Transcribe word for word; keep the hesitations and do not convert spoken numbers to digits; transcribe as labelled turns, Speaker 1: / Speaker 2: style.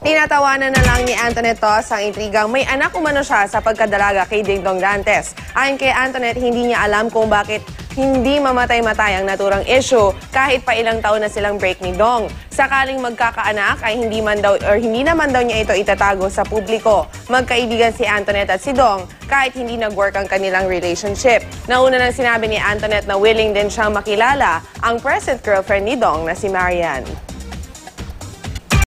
Speaker 1: Tinatawanan na lang ni Antoinette Tos ang intrigang may anak umano siya sa pagkadalaga kay Ding Dong Dantes. Ayon kay Antoinette, hindi niya alam kung bakit hindi mamatay-matay ang naturang issue kahit pa ilang taon na silang break ni Dong. Sakaling magkakaanak ay hindi man daw or hindi naman daw niya ito itatago sa publiko. Magkaibigan si Antoinette at si Dong kahit hindi nag-work ang kanilang relationship. Nauna nang sinabi ni Antoinette na willing din siyang makilala ang present girlfriend ni Dong na si Marian.